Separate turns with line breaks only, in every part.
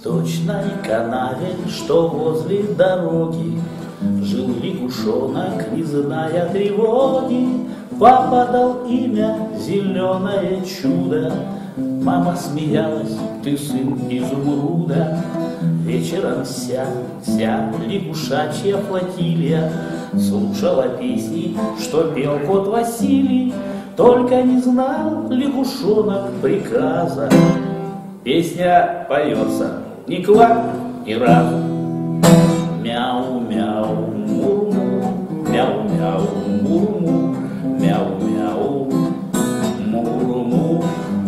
сточной канаве, что возле дороги, жил лягушонок, не зная тревоги. Папа дал имя зеленое чудо. Мама смеялась: ты сын изумруда. Вечером вся лягушачья флотилия слушала песни, что пел кот Василий. Только не знал лягушонок приказа. Песня поется ни квак, ни разу. Мяу-мяу, мурму, мяу-мяу, мурму, мяу-мяу, мурму.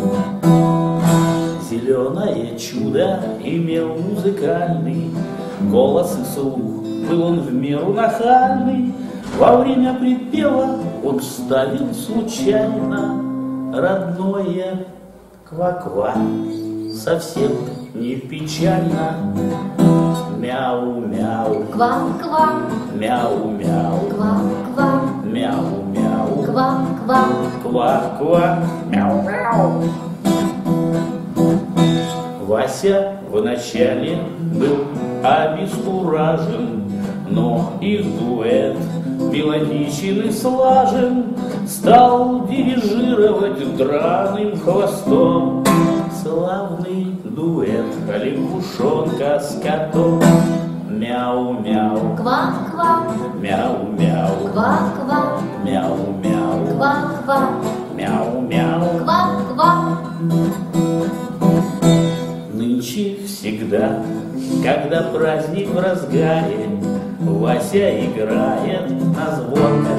Зеленое чудо имел музыкальный голос и слух, был он в меру нахальный. Во время припева он вставил случайно родное ква-ква. Совсем не печально. Мяу-мяу,
ква-ква,
мяу-мяу,
ква-ква,
мяу-мяу,
ква-ква,
ква-ква, мяу-мяу. Вася вначале был обескуражен, но их дуэт мелодичен и слажен, стал дирижировать драным хвостом. Славный дуэт лягушонка с котом. Мяу-мяу,
ква-ква,
мяу-мяу,
ква-ква,
мяу-мяу,
ква-ква,
мяу-мяу.
ква-ква.
Нынче всегда, когда праздник в разгаре, Вася играет на звонкой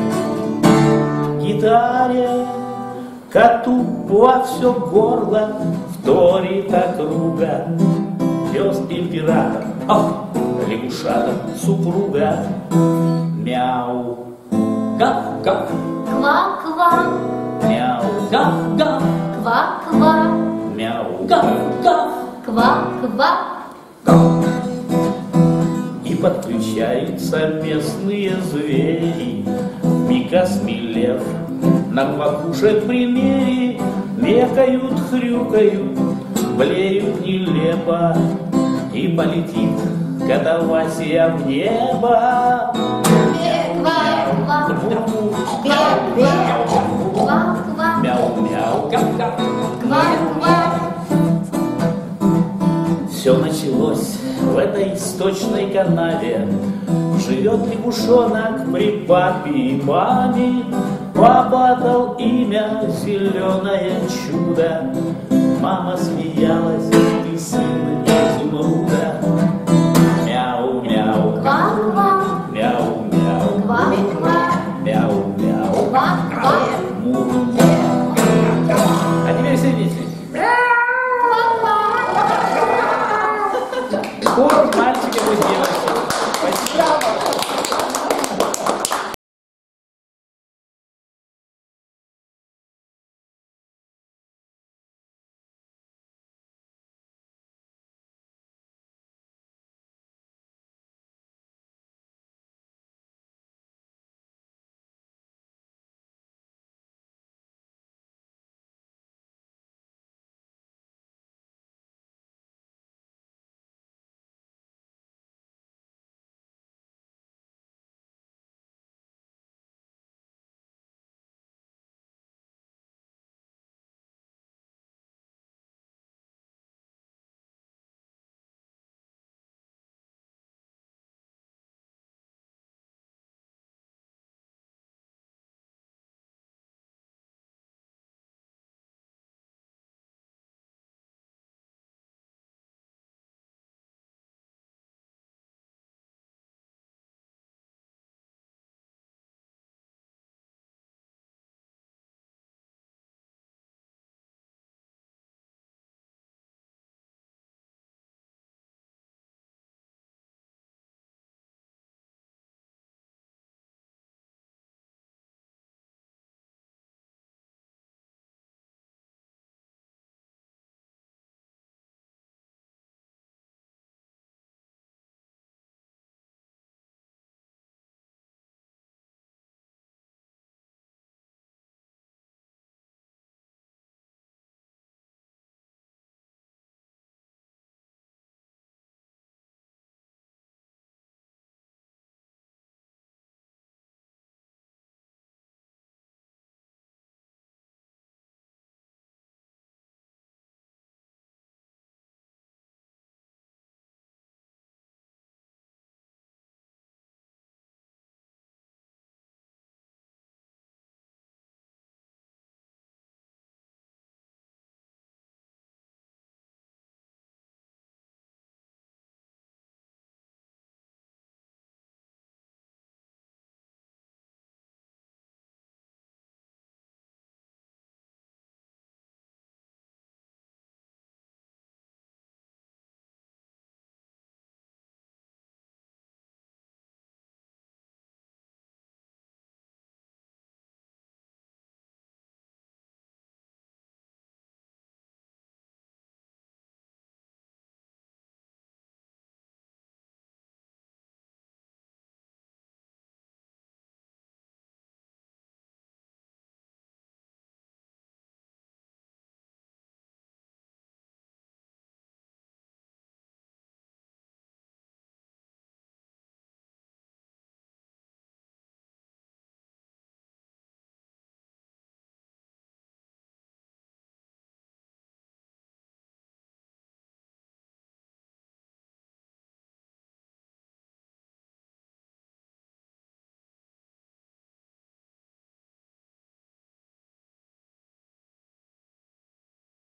гитаре. Коту во все горло вторит округа. Пес император, ах, лягушата супруга. Мяу, гав-гав,
Ква-ква,
мяу, гав-гав,
ква-ква,
мяу, гав-гав.
ква-ква.
И подключаются местные звери, вмиг осмелев на квакушек примере, мекают, хрюкают, блеют нелепо, и полетит Вася в небо.
Ква-ква, ква-ква,
Мяу-мяу, гав-гав.
ква-ква.
Все началось в этой сточной канаве. Живет лягушонок при папе и маме. Папа дал имя зеленое чудо. Мама смеялась: ты сын изумруда. Мяу-мяу,
Ква-ква,
мяу-мяу,
ква-ква,
мяу-мяу,
ква-ква.
муру. А теперь все вместе. Хор мальчиков и девочек.